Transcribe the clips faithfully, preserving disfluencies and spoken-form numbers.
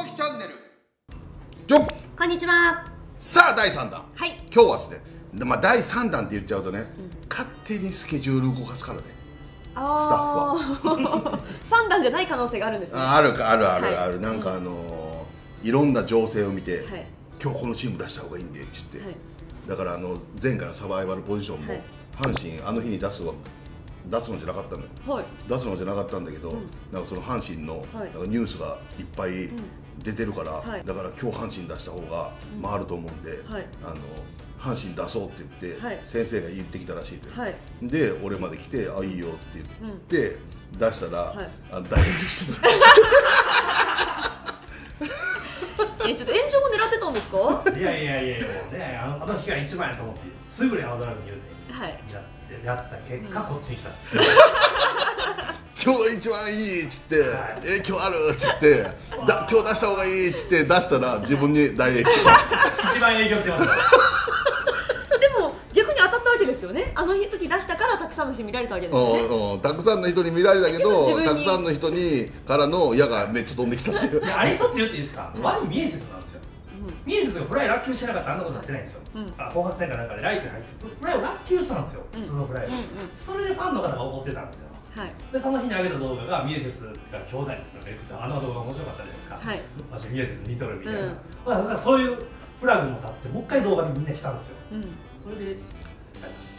木チャンネルちょっこんにちは。 さあだいさんだん、 はい、 今日はですね、まあ、だいさんだんって言っちゃうとね、うん、勝手にスケジュール動かすからね、 あスタッフはさんだんじゃない可能性があるんですね。 あるかあるあるある、 はい、 なんかあのー、いろんな情勢を見て、 はい、 今日このチーム出した方がいいんでって言って、はい、だからあの前回のサバイバルポジションも、はい、阪神あの日に出すわ出すのじゃなかったのよ、はい、出すのじゃなかったんだけど、うん、なんかその阪神の、はい、なんかニュースがいっぱい出てるから、はい、だから今日阪神出した方が回ると思うんで、うん、はい、あの阪神出そうって言って、はい、先生が言ってきたらしいで、はい、で俺まで来て「あいいよ」って言って、うん、出したら、はい、あ大変してたえ、ちょっと炎上も狙ってたんですか？ いやいやいや、もうね、あの、あの日が一番やと思ってすぐに青空に言うて、はい、やってやった結果、うん、こっちに来たっす今日一番いいっつって、はい、え今日あるっつってだ今日出した方がいいっつって出したら自分に大影響一番影響してましたでも逆に当たったわけですよね。あの時出したからたくさんの人に見られたわけですよね。 うんうん、たくさんの人に見られたけどたくさんの人にからの矢がめっちゃ飛んできたっていう。 いやあれ一つ言っていいですか、うん、悪いミエセスなんですよ、うん、ミエセスがフライ落球してなかったらあんなことなってないんですよ、うん、あ紅白戦かなんかでライトに入ってフライを落球したんですよ、うん、普通のフライを、うんうん、それでファンの方が怒ってたんですよ。はい、でその日に上げた動画がミエセスが兄弟とか言ってたあの動画面白かったじゃないですか、はい、私ミエセス見とるみたいな、うん、だからそういうフラグも立ってもう一回動画にみんな来たんですよ、うん、それでやりました。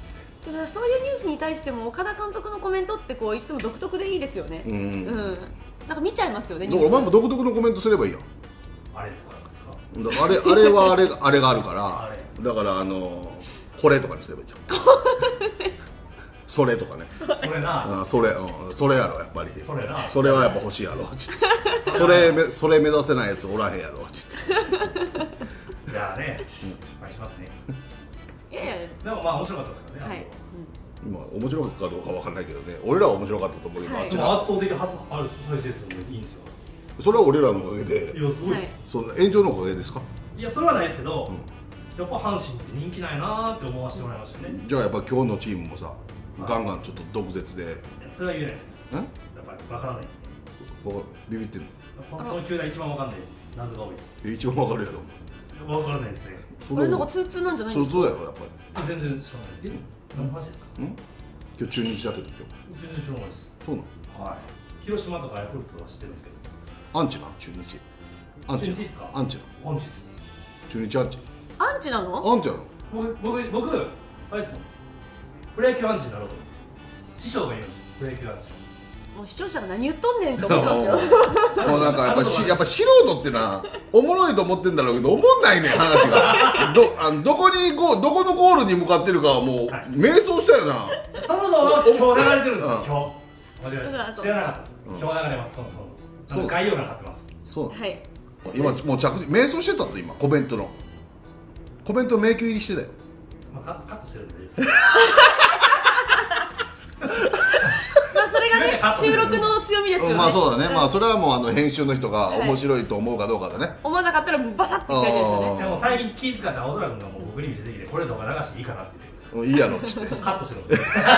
だからそういうニュースに対しても岡田監督のコメントってこういつも独特でいいですよね。うん、うん、なんか見ちゃいますよね。 だからお前も独特のコメントすればいいやん。 あれとかなんですか。 あれあれはあれあれがあるからだからあのこれとかにすればいいじゃんそれとかね。 それな。 あそれ、うん、それやろやっぱり。 それな。 それはやっぱ欲しいやろ。それめそれ目指せないやつおらへんやろ。ちいやね、失敗しますね。 いやいや。 でもまあ面白かったですからね。はい。 まあ面白かったかどうかわかんないけどね。俺らは面白かったと思うけど、 あっちの圧倒的は再生数もいいんですよ。 それは俺らのおかげで。 いやすごい。 その炎上のおかげですか。 いやそれはないですけど、やっぱ阪神って人気ないなーって思わせてもらいましたよね。 じゃあやっぱ今日のチームもさ。ガンガンちょっと毒舌で。 それは言えないです。やっぱりわからないですね。 ビビってんの。その球団一番わかんない謎が多いです。 え一番わかるやろ。わからないですね。 あれなんか通通なんじゃないですか。 通通やろやっぱり。全然知らない。何の話ですか。 うん？今日中日だけど今日。全然知らないです。 そうなの。 はい。広島とかヤクルトは知ってるんですけど。 アンチな中日。アンチですか。アンチな。 アンチです。 中日アンチ。 アンチなの？ アンチなの。 僕僕僕あれですもん。プロ野球アンチになろうと思って師匠がいるんですよ、プロ野球アンチ。 もう視聴者が何言っとんねんと思ってますよもうなんかやっぱしやっぱ素人ってなおもろいと思ってんだろうけどおもんないねん話がどあのどこにゴどこのゴールに向かってるかはもう、はい、迷走したよな。 その動画今日流れてるんですよ、今日間違えました。知らなかったです、うん、今日流れます。このその概要欄貼ってます。 そうだ、はい、今もう着地迷走してたと今コメントのコメントの迷宮入りしてたよ。 まあ、カットしてるんでいいですまあそれがね収録の強みですよね。 まあそうだね、うん、まあそれはもうあの編集の人が面白いと思うかどうかだね、はい、 思わなかったらバサッていくだけですよね。 でも最近気遣って青空君がもう僕に見せてきてこれ動画流していいかなって言ってるんですよ。 いいやろっつってカットしてるん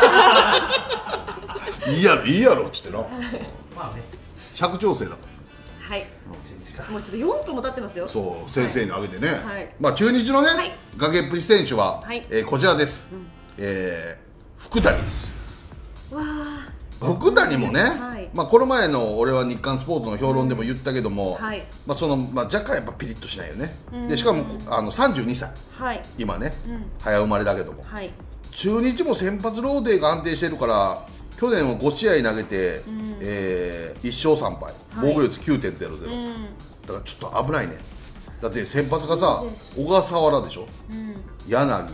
でいいやろいいやろっつってなまあね尺調整だ。 はい、もうちょっとよんぷんも経ってますよ。 そう先生にあげてね、はい、まあ中日のね、はい、崖っぷち選手は、はい、えー、こちらです、うん、えー、福谷です。わ福谷もね、はい、まあこの前の俺は日刊スポーツの評論でも言ったけども、はい、まあそのまあ若干やっぱピリッとしないよね。でしかもあのさんじゅうにさい、はい、今ね、うん、早生まれだけども、はい、中日も先発ローテが安定してるから去年はごしあい投げて、うん、えー、いっしょうさんぱい、はい、防御率 きゅうてんゼロゼロ、うん、だからちょっと危ないね。だって先発がさ小笠原でしょ、うん、柳、はい、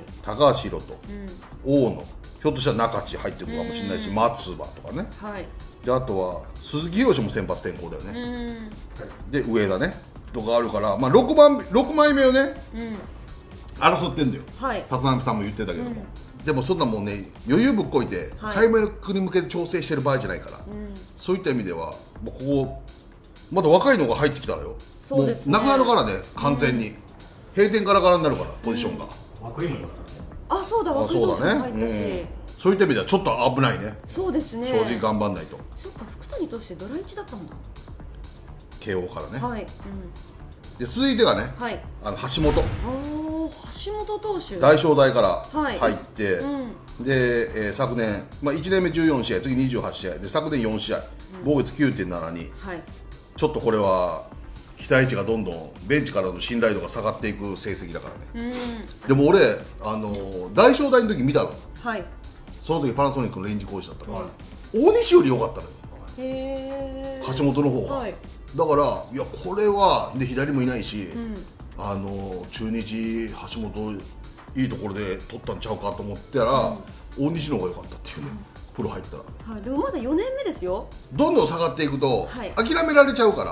高橋宏斗、うん、大野、ひょっとしたら中地入ってくるかもしれないし、うん、松葉とかね、はい、であとは鈴木宏も先発転向だよね、うん、で上田ねとかあるから、まあ、ろくばんろくまいめをね、うん、争ってんだよ、はい、立浪さんも言ってたけども、うん、でもそんなもんね余裕ぶっこいて、はい、開幕に向けて調整してる場合じゃないから、うん、そういった意味ではもうここまだ若いのが入ってきたらよ、そうですね、もうなくなるからね完全に、うん、閉店ガラガラになるからポジションが、 うん、涌井もいますからね。 あ、そうだ、涌井投手も入ったし、うん、 そういった意味ではちょっと危ないね。 そうですね、 正直頑張んないと。 そっか、福谷としてドラいちだったんだ。 慶応からね、 はい、うん、 で続いてがね、はい、あの橋本橋本投手大正大から入って、はい、うん、で、えー、昨年、まあ、いちねんめじゅうよんしあい、次にじゅうはちしあいで、昨年よんしあい、防御率 きゅうてんななに、はい、ちょっとこれは期待値がどんどんベンチからの信頼度が下がっていく成績だからね、うん、でも俺、あのー、大正大の時見たの、はい、その時パナソニックの臨時コーチだったから、はい、大西より良かったのよ、へ橋本の方が、はい、だからいやこれはで左もいないし、うん、あの中日橋本いいところで取ったんちゃうかと思ったら、うん、大西の方が良かったっていうね、うん、プロ入ったら、 はい、でもまだよねんめですよ。 どんどん下がっていくと、はい、諦められちゃうから、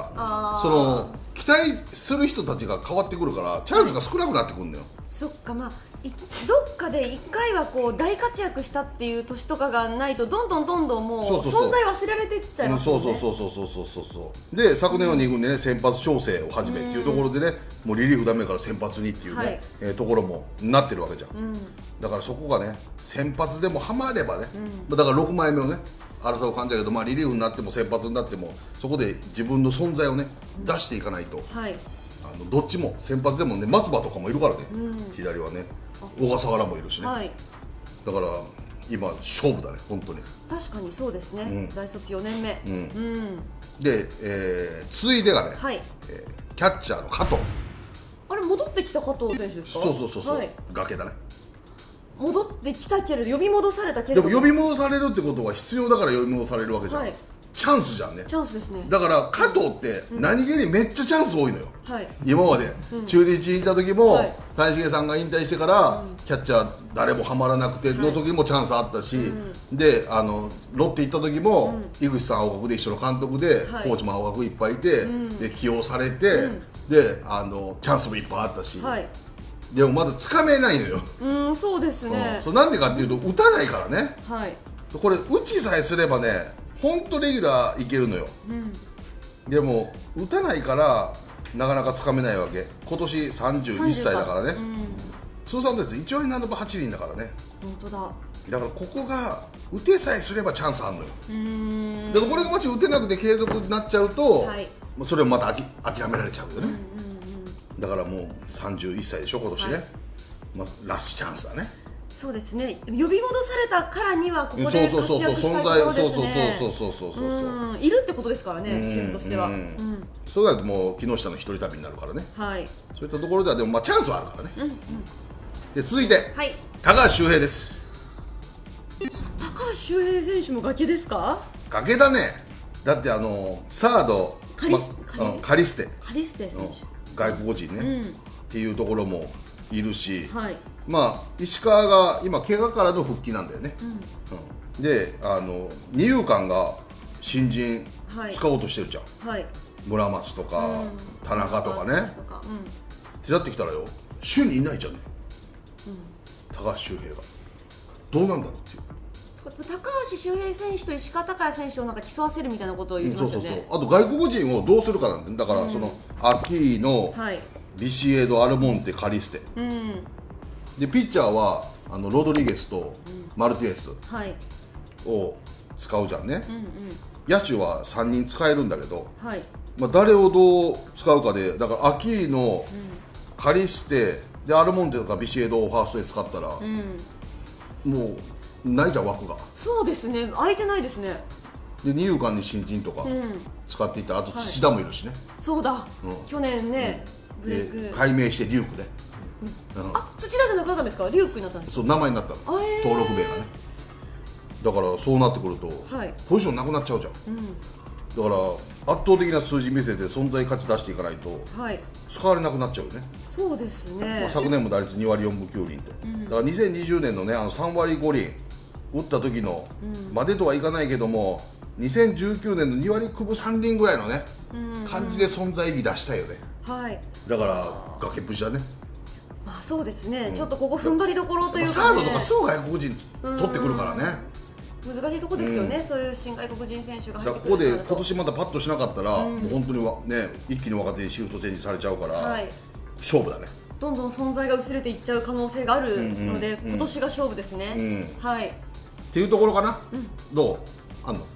その期待する人たちが変わってくるからチャンスが少なくなってくるんだよ、はい、 そっか、まあどっかでいっかいはこう大活躍したっていう年とかがないとどんどんどんどんもう存在忘れられていっちゃいますよね。 そうそうそうそうそうそうで昨年はに軍でね先発調整を始めっていうところでね、もうリリーフダメから先発にっていうね、はい、えー、ところもなってるわけじゃん、うん、だからそこがね先発でもハマればね、うん、だからろくまいめをね荒さを感じたけど、まあ、リリーフになっても先発になってもそこで自分の存在をね、うん、出していかないと、はい、あのどっちも先発でもね松葉とかもいるからね、うん、左はね小笠原もいるしね、はい、だから今勝負だね本当に。 確かにそうですね、うん、大卒よねんめ、うんうん、 で、えー、続いてがね、はい、えー、キャッチャーの加藤。 あれ戻ってきた加藤選手ですか。 そうそうそうそう、はい、崖だね。 戻ってきたけれど呼び戻されたけれどでも呼び戻されるってことは必要だから呼び戻されるわけじゃん、はい、チャンスじゃんね。 チャンスですね。 だから加藤って何気にめっちゃチャンス多いのよ、はい、今まで、うん、中日にいた時も、はい、谷繁さんが引退してから、うん、キャッチャー誰もハマらなくての時もチャンスあったし、はい、であのロッテ行った時も、うん、井口さん青学で一緒の監督で、はい、コーチも青学いっぱいいて、うん、で起用されて、うん、であのチャンスもいっぱいあったし、はい、でもまだつかめないのよ。 うん、そうですね、 うん、そうなんでかっていうと打たないからね、はい、これ打ちさえすればね本当レギュラーいけるのよ、うん、でも打たないからなかなかつかめないわけ。今年さんじゅういっさいだからね、うん、通算ですいちわりななぶはちりんだからね。 本当だ。 だからここが打てさえすればチャンスあるのよ。うーん、だからこれがもし打てなくて継続になっちゃうと、はい、それをまた諦められちゃうよね、うんうんうん、だからもうさんじゅういっさいでしょ今年ね、はい、まあ、ラストチャンスだね。 そうですね。呼び戻されたからにはここで活躍したいところですね。そうそうそうそうそうそうそういるってことですからね、チームとしては。うん、 そうなるともう木下の一人旅になるからね。はい。そういったところではでもまあチャンスはあるからね。うんうん、で続いて、はい、高橋周平です。 高橋周平選手も崖ですか？ 崖だね。だってあのサードカリス、 まあ、カリステカリステ選手、 外国人ね、うん、っていうところもいるし。はい。まあ、石川が今怪我からの復帰なんだよね、うんうん、であの二遊間が新人使おうとしてるじゃん、はい、村松とか、うん、田中とかね、うん、ってなってきたらよ首位にいないじゃんね、うん、高橋周平がどうなんだろうっていう。 高橋周平選手と石川昂弥選手をなんか競わせるみたいなことを言ってましたよね、うん、そうそうそう。あと外国人をどうするかなんだ。だからその、うん、アキーノ、はい、ビシエド、アルモンテ、カリステ、うん、でピッチャーはあのロドリゲスとマルティネスを使うじゃんね、うんうん、野手はさんにん使えるんだけど、はい、まあ、誰をどう使うかで、だからアキーノ、うん、カリステでアルモンテとかビシエドをファーストで使ったら、うん、もうないじゃん枠が。そうですね、空いてないですね。で二遊間に新人とか使っていったら、あと土田もいるしね、はい、そうだ、うん、去年ね、うん、で改名してリュークで、うん、あ、土田じゃなくなったんですか？リュークになったんですか？そう、名前になったの、えー、登録名がね。だからそうなってくると、はい、ポジションなくなっちゃうじゃん、うん、だから圧倒的な数字見せて存在価値出していかないと、はい、使われなくなっちゃうよね。そうですね、まあ、昨年も打率にわりよんぶきゅうりんと、うん、だからにせんにじゅうねんのねあのさんわりごりん打った時の、うん、までとはいかないけどもにせんじゅうきゅうねんのにわりくぶさんりんぐらいのね、うん、感じで存在意義出したいよね、はい、だから崖っぷちだね。まあそうですね、うん、ちょっとここ踏ん張りどころというか、ね、サードとかすぐ外国人取ってくるからね、難しいとこですよね、うん、そういう新外国人選手が入ってくると。だからここで今年またパッとしなかったら、うん、もう本当にね一気に若手にシフトチェンジされちゃうから、はい、勝負だね。どんどん存在が薄れていっちゃう可能性があるので、うんうん、今年が勝負ですね、うん、はいっていうところかな、うん、どうあんの？い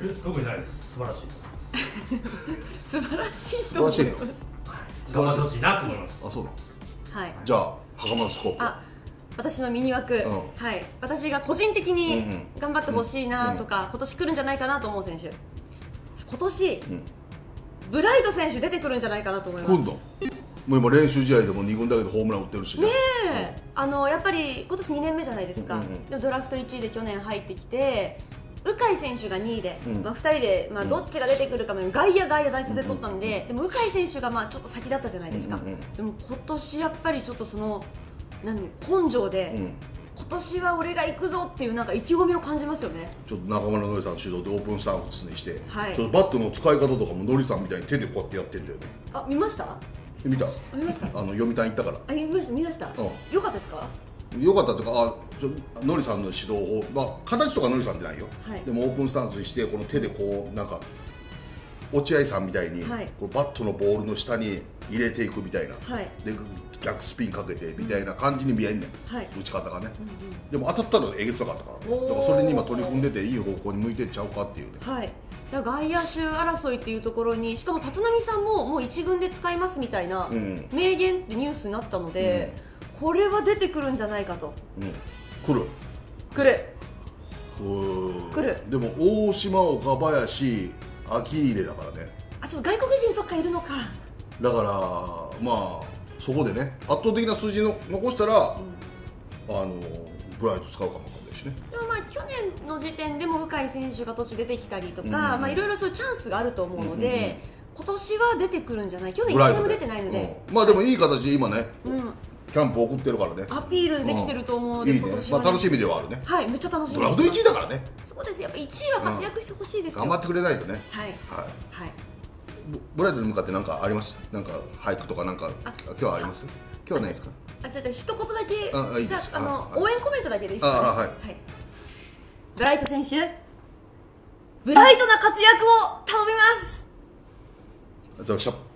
特にないです。素晴らしいと思います。 素晴らしいと思います。 頑張ってほしいなと思います。 あ、そうなの。 はい。 じゃあ袴田スコープ。あ、 私のミニ枠、うん、はい、私が個人的に頑張ってほしいなとか、うんうん、今年来るんじゃないかなと思う選手、今年、うん、ブライト選手出てくるんじゃないかなと思います。 今度もう今練習試合でもに軍だけでホームラン打ってるしね。ねえ、うん、あのやっぱり今年にねんめじゃないですか、うんうん、でもドラフトいちいで去年入ってきて、鵜飼選手がにいで、うん、まあ、ふたりで、まあ、どっちが出てくるかも、外野外野大卒で取ったんで、うんうん、でも鵜飼選手がまあちょっと先だったじゃないですか、うんうん、でも今年やっぱりちょっとその何根性で、うん、今年は俺が行くぞっていうなんか意気込みを感じますよね。 ちょっと中村のりさん主導でオープンスタンスにして、はい、ちょっとバットの使い方とかものりさんみたいに手でこうやってやってんだよね。 あ、見ました？ 見た？ 見ました？ あの読谷行ったから。 あ、見ました、見ました。うん、よかったですか？ よかったというか、あ、ちょのりさんの指導を、まあ形とかのりさんじゃないよ、はい、でもオープンスタンスにしてこの手でこうなんか落合さんみたいに、はい、こうバットのボールの下に入れていくみたいな、はい、で逆スピンかけてみたいな感じに見えんねん、はい、打ち方がね、うんうん、でも当たったらえげつなかったからね。だからそれに今取り組んでていい方向に向いてっちゃうかっていうね。 はい、だから外野手争いっていうところに、しかも立浪さんももう一軍で使いますみたいな名言ってニュースになったので、うん、これは出てくるんじゃないかと、 うん、来る来る来る。 でも大島、岡林、秋入だからね。 あ、ちょっと外国人そっかいるのか。 だからまあそこでね圧倒的な数字の残したら、うん、あのブライト使うかもわかんないしね。 でもまあ去年の時点でも鵜飼選手が途中出てきたりとか、うん、まあいろいろそういうチャンスがあると思うので、うんうんうん、今年は出てくるんじゃない。去年一試も出てないので、 うん、まあでもいい形で今ね、うん、キャンプ送ってるからね、 アピールできてると思うので、 うん、いいね、まあ、楽しみではあるね。 はい、めっちゃ楽しみです。 ドラフトいちいだからね。 そうです、やっぱいちいは活躍してほしいですよ、 うん、頑張ってくれないとね。 はいはいはい。 ブライトに向かって何かあります？なんか俳句とかなんか今日はあります？今日はないですか？ あ、ちょっと一言だけ、 あ、いいです。 じゃあ、あの、はい、応援コメントだけでいいですか、ね？あ、はい、はい。 ブライト選手、ブライトな活躍を頼みます。 ありがとうございました。